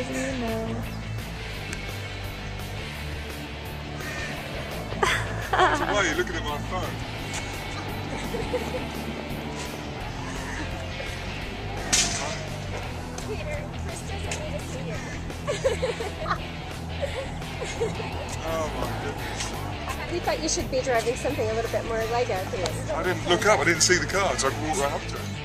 You know. Why are you looking at my phone? Peter, Chris doesn't need to see you. Oh my goodness. We thought you should be driving something a little bit more Lego. I didn't look up, I didn't see the car, so I walked right up to it.